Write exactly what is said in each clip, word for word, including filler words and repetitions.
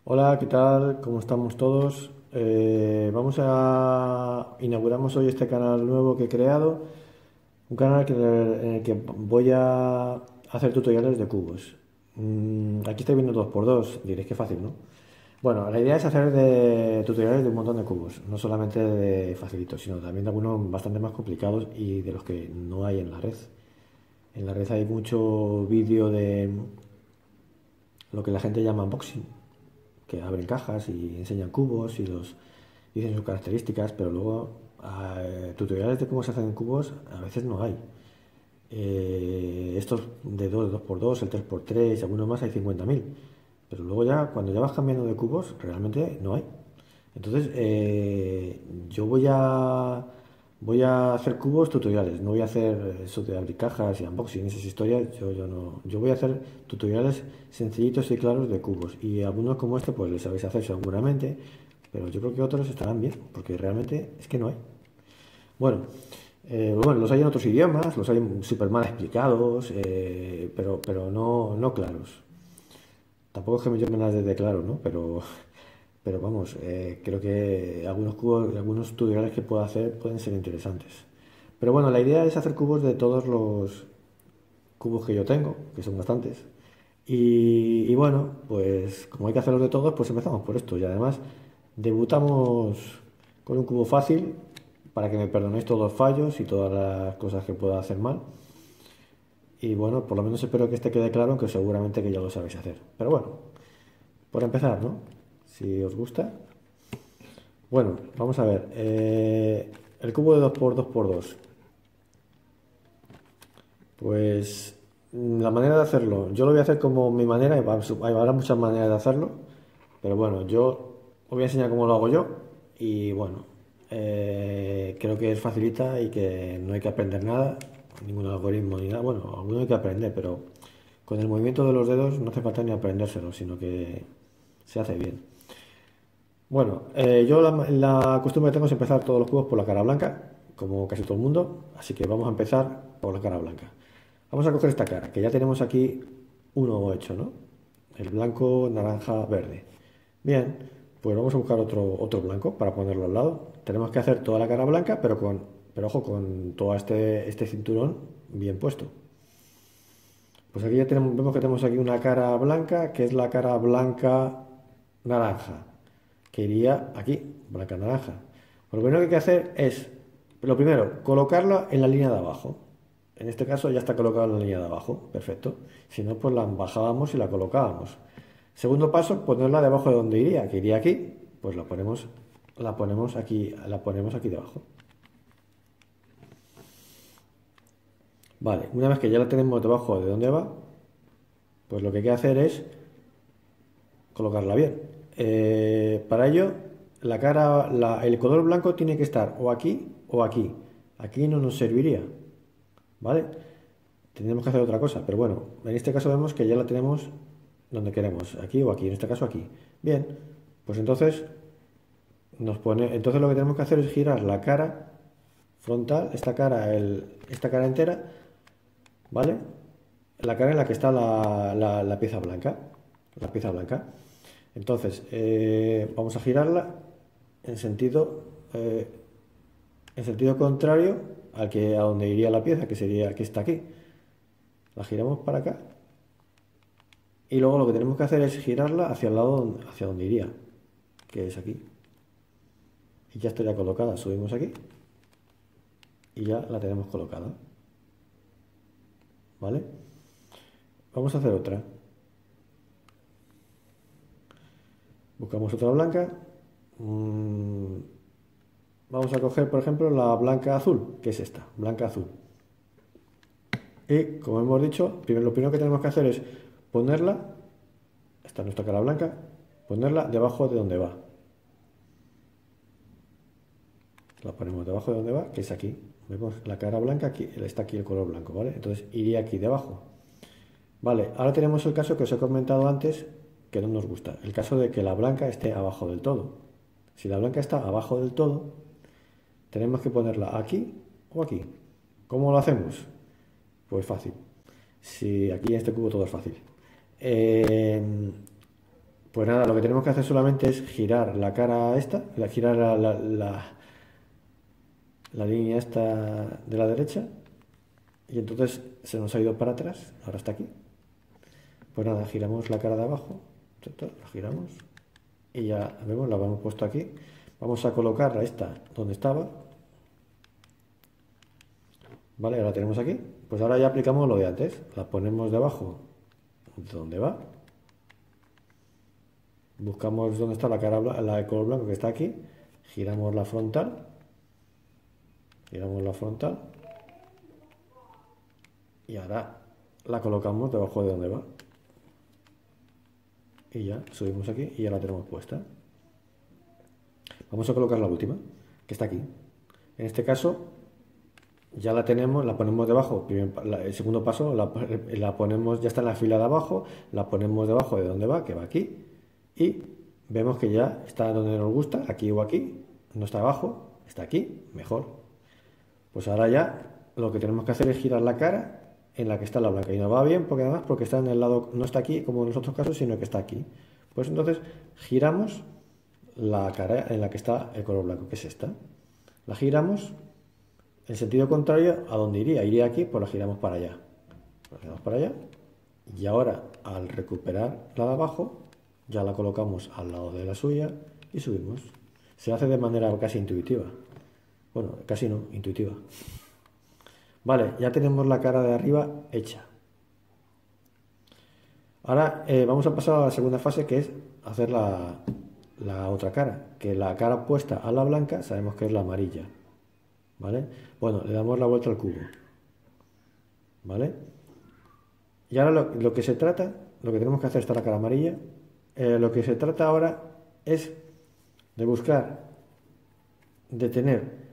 Hola, ¿qué tal? ¿Cómo estamos todos? Eh, vamos a inauguramos hoy este canal nuevo que he creado, un canal que- en el que voy a hacer tutoriales de cubos. Mm, aquí estoy viendo dos por dos, diréis que fácil, ¿no? Bueno, la idea es hacer de tutoriales de un montón de cubos, no solamente de facilitos, sino también de algunos bastante más complicados y de los que no hay en la red. En la red hay mucho vídeo de lo que la gente llama unboxing, que abren cajas y enseñan cubos y los dicen sus características, pero luego eh, tutoriales de cómo se hacen cubos a veces no hay. Eh, estos de dos, dos por dos, el tres por tres, algunos más hay cincuenta mil, pero luego ya cuando ya vas cambiando de cubos realmente no hay. Entonces eh, yo voy a voy a hacer cubos tutoriales, no voy a hacer eso de abrir cajas y unboxing, esas historias, yo, yo no, yo voy a hacer tutoriales sencillitos y claros de cubos y algunos como este pues les sabéis hacer seguramente, pero yo creo que otros estarán bien, porque realmente es que no hay. Bueno, eh, bueno, los hay en otros idiomas, los hay súper mal explicados, eh, pero, pero no, no claros. Tampoco es que yo me las dé de claro, ¿no? Pero, pero vamos, eh, creo que algunos cubos, algunos tutoriales que puedo hacer pueden ser interesantes. Pero bueno, la idea es hacer cubos de todos los cubos que yo tengo, que son bastantes. Y, y bueno, pues como hay que hacerlos de todos, pues empezamos por esto. Y además, debutamos con un cubo fácil para que me perdonéis todos los fallos y todas las cosas que pueda hacer mal. Y bueno, por lo menos espero que este quede claro, aunque seguramente que ya lo sabéis hacer. Pero bueno, por empezar, ¿no? Si os gusta. Bueno, vamos a ver. eh, el cubo de dos por dos por dos. Pues mm, la manera de hacerlo, yo lo voy a hacer como mi manera, y va- hay habrá muchas maneras de hacerlo, pero bueno, yo os voy a enseñar cómo lo hago yo y bueno, eh, creo que es facilita y que no hay que aprender nada, ningún algoritmo ni nada, bueno, alguno hay que aprender, pero con el movimiento de los dedos no hace falta ni aprendérselo, sino que se hace bien. Bueno, eh, yo la, la costumbre que tengo es empezar todos los cubos por la cara blanca, como casi todo el mundo, así que vamos a empezar por la cara blanca. Vamos a coger esta cara, que ya tenemos aquí uno hecho, ¿no? El blanco, naranja, verde. Bien, pues vamos a buscar otro, otro blanco para ponerlo al lado. Tenemos que hacer toda la cara blanca, pero con, pero ojo, con todo este, este cinturón bien puesto. Pues aquí ya tenemos, vemos que tenemos aquí una cara blanca, que es la cara blanca naranja, que iría aquí, blanca naranja. Pues lo primero que hay que hacer es, lo primero, colocarla en la línea de abajo. En este caso ya está colocada en la línea de abajo, perfecto. Si no, pues la bajábamos y la colocábamos. Segundo paso, ponerla debajo de donde iría, que iría aquí, pues la ponemos, la ponemos aquí, la ponemos aquí debajo. Vale, una vez que ya la tenemos debajo de donde va, pues lo que hay que hacer es colocarla bien. Eh, para ello, la cara, la- el color blanco tiene que estar o aquí o aquí. Aquí no nos serviría, ¿vale? Tendríamos que hacer otra cosa, pero bueno, en este caso vemos que ya la tenemos donde queremos, aquí o aquí, en este caso aquí. Bien, pues entonces nos pone, entonces lo que tenemos que hacer es girar la cara frontal, esta cara, el, esta cara entera, ¿vale? La cara en la que está la, la- la pieza blanca, la pieza blanca. Entonces, eh, vamos a girarla en sentido, eh, en sentido contrario al que a donde iría la pieza, que sería que está aquí. La giramos para acá y luego lo que tenemos que hacer es girarla hacia el lado donde- hacia donde iría, que es aquí. Y ya estaría colocada. Subimos aquí y ya la tenemos colocada, ¿vale? Vamos a hacer otra. Buscamos otra blanca. Mm, vamos a coger, por ejemplo, la blanca azul, que es esta, blanca azul. Y como hemos dicho, primero, lo primero que tenemos que hacer es ponerla, esta es nuestra cara blanca, ponerla debajo de donde va. La ponemos debajo de donde va, que es aquí. Vemos la cara blanca, aquí está aquí el color blanco, ¿vale? Entonces iría aquí debajo. Vale, ahora tenemos el caso que os he comentado antes, que no nos gusta. El caso de que la blanca esté abajo del todo. Si la blanca está abajo del todo, tenemos que ponerla aquí o aquí. ¿Cómo lo hacemos? Pues fácil. Si aquí en este cubo todo es fácil. Eh, Pues nada, lo que tenemos que hacer solamente es girar la cara esta, la, girar la, la, la, la línea esta de la derecha, y entonces se nos ha ido para atrás, ahora está aquí. Pues nada, giramos la cara de abajo, la giramos y ya vemos, la hemos puesto aquí. Vamos a colocarla esta donde estaba. Vale, ahora la tenemos aquí. Pues ahora ya aplicamos lo de antes. La ponemos debajo de donde va. Buscamos donde está la cara, la de color blanco que está aquí. Giramos la frontal. Giramos la frontal. Y ahora la colocamos debajo de donde va. Y ya subimos aquí y ya la tenemos puesta. Vamos a colocar la última, que está aquí. En este caso ya la tenemos, la ponemos debajo. El segundo paso la, la ponemos, ya está en la fila de abajo, la ponemos debajo de donde va, que va aquí, y vemos que ya está donde nos gusta, aquí o aquí. No está abajo, está aquí, mejor. Pues ahora ya lo que tenemos que hacer es girar la cara en la que está la blanca, y nos va bien porque además porque está en el lado, no está aquí como en los otros casos, sino que está aquí. Pues entonces giramos la cara en la que está el color blanco, que es esta. La giramos en sentido contrario a donde iría. Iría aquí, pues la giramos para allá. La giramos para allá. Y ahora, al recuperar la de abajo, ya la colocamos al lado de la suya y subimos. Se hace de manera casi intuitiva. Bueno, casi no, intuitiva. Vale, ya tenemos la cara de arriba hecha. Ahora eh, vamos a pasar a la segunda fase, que es hacer la, la otra cara. Que la cara puesta a la blanca sabemos que es la amarilla. ¿Vale? Bueno, le damos la vuelta al cubo. ¿Vale? Y ahora lo, lo que se trata, lo que tenemos que hacer está la cara amarilla. Eh, lo que se trata ahora es de buscar, de tener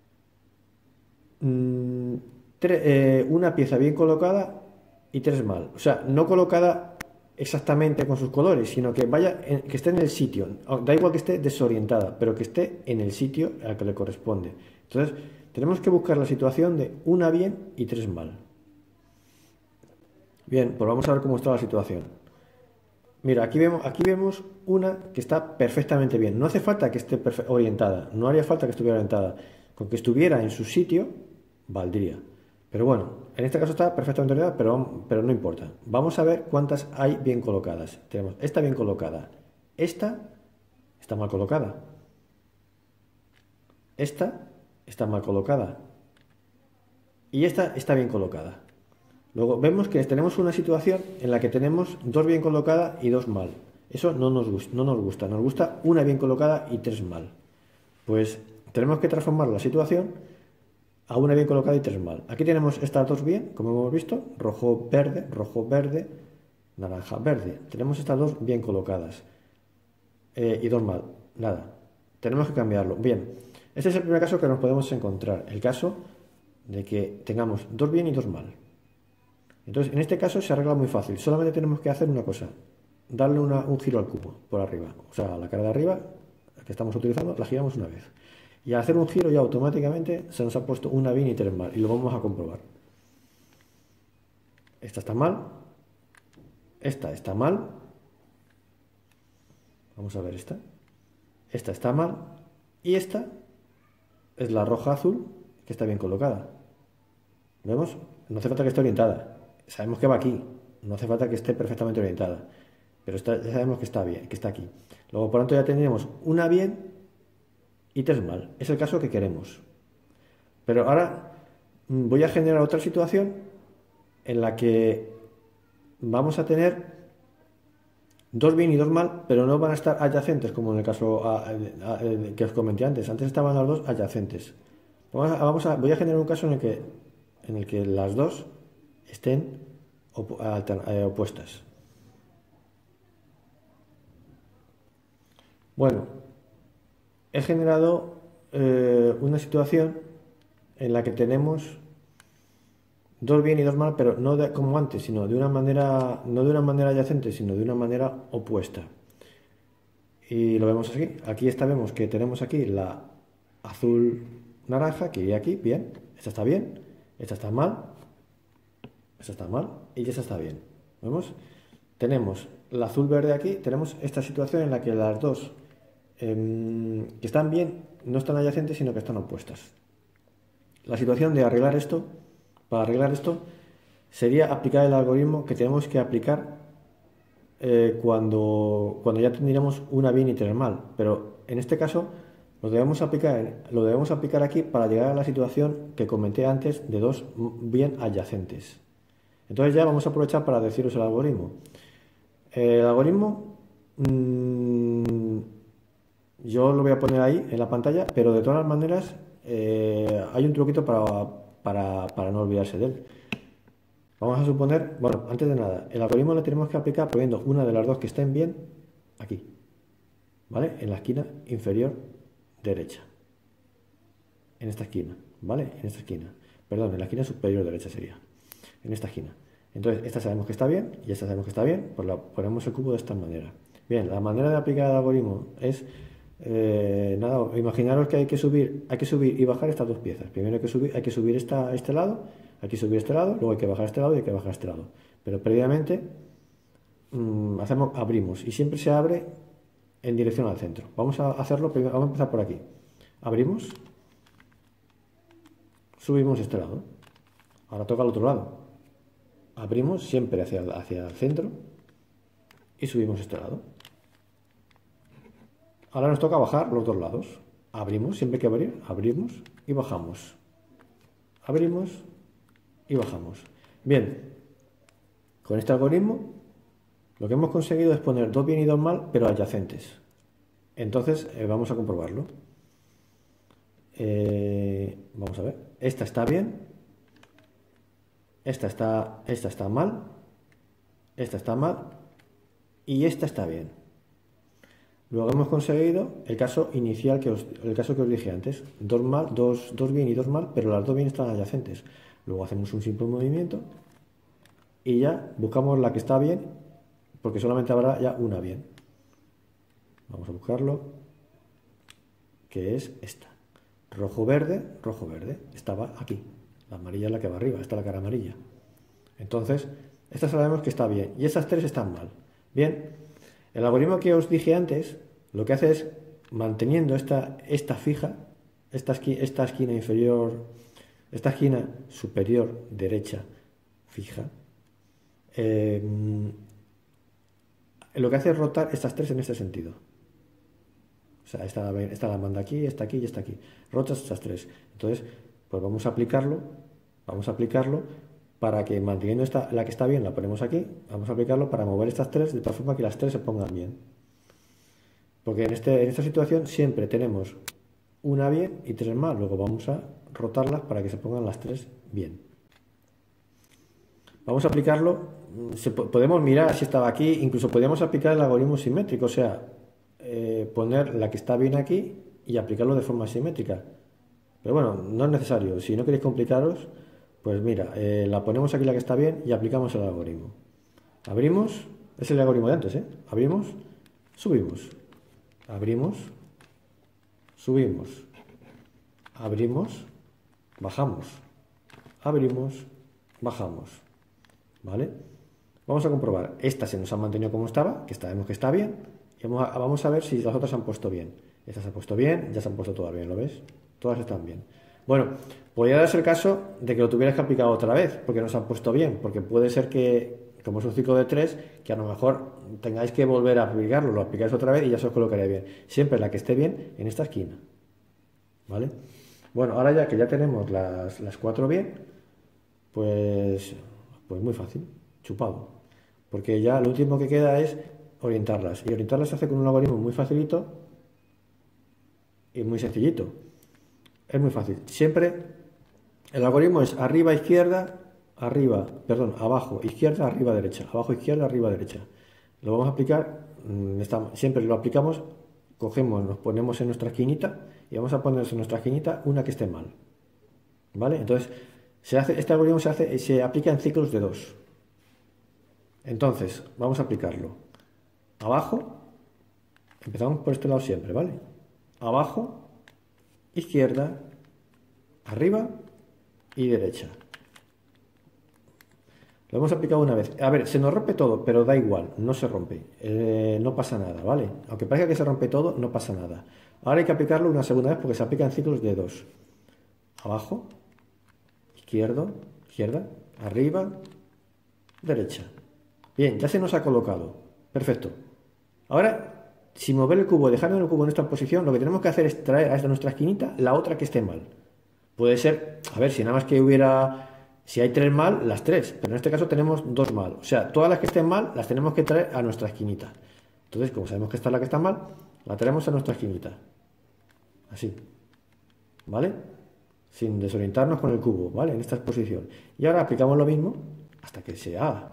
mmm, eh, una pieza bien colocada y tres mal. O sea, no colocada exactamente con sus colores, sino que vaya en, que esté en el sitio. Da igual que esté desorientada, pero que esté en el sitio al que le corresponde. Entonces, tenemos que buscar la situación de una bien y tres mal. Bien, pues vamos a ver cómo está la situación. Mira, aquí vemos, aquí vemos una que está perfectamente bien. No hace falta que esté orientada, no haría falta que estuviera orientada. Con que estuviera en su sitio, valdría. Pero bueno, en este caso está perfectamente orientada, pero, pero no importa. Vamos a ver cuántas hay bien colocadas. Tenemos esta bien colocada, esta está mal colocada, esta está mal colocada y esta está bien colocada. Luego vemos que tenemos una situación en la que tenemos dos bien colocadas y dos mal. Eso no nos gusta, no nos gusta. Nos gusta una bien colocada y tres mal. Pues tenemos que transformar la situación a una bien colocada y tres mal. Aquí tenemos estas dos bien, como hemos visto, rojo, verde, rojo, verde, naranja, verde. Tenemos estas dos bien colocadas eh, y dos mal. Nada, tenemos que cambiarlo. Bien, este es el primer caso que nos podemos encontrar. El caso de que tengamos dos bien y dos mal. Entonces, en este caso se arregla muy fácil. Solamente tenemos que hacer una cosa. Darle una, un giro al cubo por arriba. O sea, la cara de arriba que estamos utilizando, la giramos una vez. Y al hacer un giro ya automáticamente se nos ha puesto una bien y tres mal. Y lo vamos a comprobar. Esta está mal. Esta está mal. Vamos a ver esta. Esta está mal. Y esta es la roja azul que está bien colocada. ¿Vemos? No hace falta que esté orientada. Sabemos que va aquí, no hace falta que esté perfectamente orientada, pero está, ya sabemos que está bien, que está aquí. Luego, por lo tanto, ya tendríamos una bien y tres mal. Es el caso que queremos. Pero ahora voy a generar otra situación en la que vamos a tener dos bien y dos mal, pero no van a estar adyacentes, como en el caso a, a, a, que os comenté antes. Antes estaban las dos adyacentes. Vamos a, vamos a, voy a generar un caso en el que, en el que las dos estén op eh, opuestas. Bueno, he generado eh, una situación en la que tenemos dos bien y dos mal, pero no de, como antes, sino de una manera, no de una manera adyacente, sino de una manera opuesta. Y lo vemos así. Aquí está, vemos que tenemos aquí la azul naranja, que iría aquí, bien. Esta está bien, esta está mal. Esta está mal y esta está bien. ¿Vemos? tenemos el azul verde aquí, tenemos esta situación en la que las dos eh, que están bien no están adyacentes, sino que están opuestas. La situación de arreglar esto, para arreglar esto, sería aplicar el algoritmo que tenemos que aplicar eh, cuando, cuando ya tendríamos una bien y tres mal. Pero en este caso lo debemos aplicar, lo debemos aplicar aquí para llegar a la situación que comenté antes de dos bien adyacentes. Entonces ya vamos a aprovechar para deciros el algoritmo. El algoritmo mmm, yo lo voy a poner ahí en la pantalla, pero de todas las maneras eh, hay un truquito para, para, para no olvidarse de él. Vamos a suponer, bueno, antes de nada, el algoritmo lo tenemos que aplicar poniendo una de las dos que estén bien aquí, ¿vale? En la esquina inferior derecha. En esta esquina, ¿vale? En esta esquina. Perdón, en la esquina superior derecha sería. En esta esquina. Entonces, esta sabemos que está bien y esta sabemos que está bien, pues la ponemos el cubo de esta manera. Bien, la manera de aplicar el algoritmo es, eh, nada, imaginaros que hay que subir, hay que subir y bajar estas dos piezas. Primero hay que subir, hay que subir esta, este lado, hay que subir este lado, luego hay que bajar este lado y hay que bajar este lado. Pero previamente mmm, hacemos, abrimos y siempre se abre en dirección al centro. Vamos a hacerlo primero, vamos a empezar por aquí. Abrimos, subimos este lado. Ahora toca al otro lado. Abrimos siempre hacia, hacia el centro y subimos este lado. Ahora nos toca bajar los dos lados. Abrimos, siempre hay que abrir, abrimos y bajamos. Abrimos y bajamos. Bien, con este algoritmo lo que hemos conseguido es poner dos bien y dos mal, pero adyacentes. Entonces eh, vamos a comprobarlo. Eh, vamos a ver. Esta está bien. Esta está, esta está mal. Esta está mal. Y esta está bien. Luego hemos conseguido el caso inicial, que os, el caso que os dije antes. Dos mal, dos, dos bien y dos mal, pero las dos bien están adyacentes. Luego hacemos un simple movimiento y ya buscamos la que está bien, porque solamente habrá ya una bien. Vamos a buscarlo, que es esta. Rojo, verde, rojo, verde. Estaba aquí. La amarilla es la que va arriba, esta es la cara amarilla. Entonces, esta sabemos que está bien y estas tres están mal. Bien, el algoritmo que os dije antes, lo que hace es, manteniendo esta, esta fija, esta, esqui, esta esquina inferior, esta esquina superior derecha fija, eh, lo que hace es rotar estas tres en este sentido. O sea, esta, esta la manda aquí, esta aquí y esta aquí. Rotas estas tres. Entonces, pues vamos a aplicarlo, vamos a aplicarlo para que manteniendo esta, la que está bien la ponemos aquí, vamos a aplicarlo para mover estas tres de tal forma que las tres se pongan bien. Porque en, este, en esta situación siempre tenemos una bien y tres mal, luego vamos a rotarlas para que se pongan las tres bien. Vamos a aplicarlo, se, podemos mirar si estaba aquí, incluso podemos aplicar el algoritmo simétrico, o sea, eh, poner la que está bien aquí y aplicarlo de forma simétrica. Pero bueno, no es necesario. Si no queréis complicaros, pues mira, eh, la ponemos aquí la que está bien y aplicamos el algoritmo. Abrimos, es el algoritmo de antes, ¿eh? Abrimos, subimos. Abrimos, subimos. Abrimos, bajamos. Abrimos, bajamos. ¿Vale? Vamos a comprobar. Esta se nos ha mantenido como estaba, que sabemos que está bien. Y vamos a, vamos a ver si las otras se han puesto bien. Esta se ha puesto bien, ya se han puesto todas bien, ¿lo ves? Todas están bien. Bueno, podría darse el caso de que lo tuvieras que aplicar otra vez, porque no se han puesto bien, porque puede ser que, como es un ciclo de tres, que a lo mejor tengáis que volver a aplicarlo, lo aplicáis otra vez y ya se os colocaría bien. Siempre la que esté bien en esta esquina. ¿Vale? Bueno, ahora ya que ya tenemos las, las cuatro bien, pues, pues muy fácil, chupado. Porque ya lo último que queda es orientarlas. Y orientarlas se hace con un algoritmo muy facilito y muy sencillito. Es muy fácil. Siempre el algoritmo es arriba, izquierda, arriba, perdón, abajo, izquierda, arriba, derecha. Abajo, izquierda, arriba, derecha. Lo vamos a aplicar, siempre lo aplicamos, cogemos, nos ponemos en nuestra esquinita y vamos a poner en nuestra esquinita una que esté mal. ¿Vale? Entonces, se hace, este algoritmo se, hace, se aplica en ciclos de dos. Entonces, vamos a aplicarlo. Abajo, empezamos por este lado siempre, ¿vale? Abajo, izquierda, arriba y derecha. Lo hemos aplicado una vez. A ver, se nos rompe todo, pero da igual, no se rompe. Eh, no pasa nada, ¿vale? Aunque parezca que se rompe todo, no pasa nada. Ahora hay que aplicarlo una segunda vez porque se aplica en ciclos de dos. Abajo, izquierdo, izquierda, arriba, derecha. Bien, ya se nos ha colocado. Perfecto. Ahora, sin mover el cubo, dejando el cubo en esta posición, lo que tenemos que hacer es traer a esta nuestra esquinita la otra que esté mal. Puede ser, a ver, si nada más que hubiera, si hay tres mal, las tres, pero en este caso tenemos dos mal. O sea, todas las que estén mal las tenemos que traer a nuestra esquinita. Entonces, como sabemos que esta es la que está mal, la traemos a nuestra esquinita. Así. ¿Vale? Sin desorientarnos con el cubo, ¿vale? En esta posición. Y ahora aplicamos lo mismo hasta que se haga.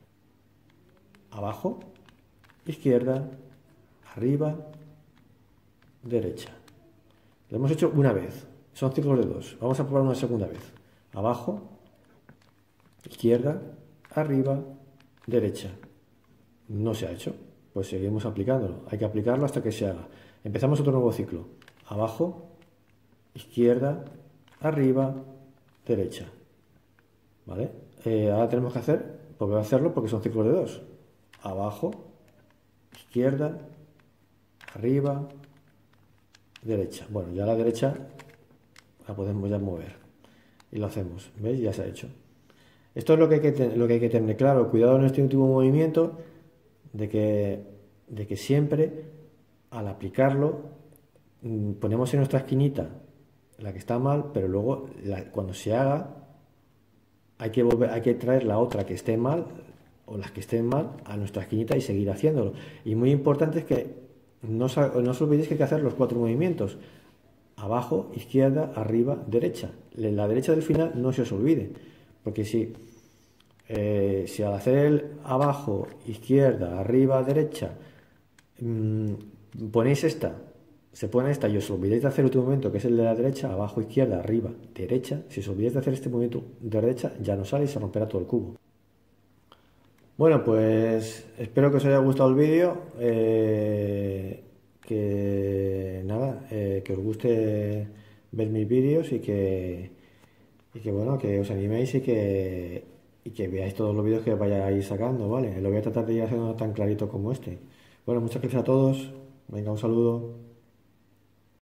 Abajo, izquierda, arriba, derecha. Lo hemos hecho una vez. Son ciclos de dos. Vamos a probar una segunda vez. Abajo, izquierda, arriba, derecha. No se ha hecho. Pues seguimos aplicándolo. Hay que aplicarlo hasta que se haga. Empezamos otro nuevo ciclo. Abajo, izquierda, arriba, derecha. ¿Vale? Eh, ahora tenemos que hacer, porque voy a hacerlo porque son ciclos de dos. Abajo, izquierda, arriba, derecha. Bueno, ya la derecha la podemos ya mover. Y lo hacemos. ¿Veis? Ya se ha hecho. Esto es lo que hay que, ten, lo que, hay que tener claro. Cuidado en este último movimiento de que, de que siempre al aplicarlo ponemos en nuestra esquinita la que está mal, pero luego la, cuando se haga hay que, volver, hay que traer la otra que esté mal o las que estén mal a nuestra esquinita y seguir haciéndolo. Y muy importante es que no, no os olvidéis que hay que hacer los cuatro movimientos. Abajo, izquierda, arriba, derecha. La derecha del final no se os olvide, porque si, eh, si al hacer el abajo, izquierda, arriba, derecha, mmm, ponéis esta, se pone esta y os olvidéis de hacer el último movimiento, que es el de la derecha, abajo, izquierda, arriba, derecha, si os olvidáis de hacer este movimiento de derecha, ya no sale y se romperá todo el cubo. Bueno, pues espero que os haya gustado el vídeo, eh, que nada, eh, que os guste ver mis vídeos y que, y que bueno, que os animéis y que, y que veáis todos los vídeos que vayáis sacando, ¿vale? Lo voy a tratar de ir haciendo tan clarito como este. Bueno, muchas gracias a todos, venga, un saludo.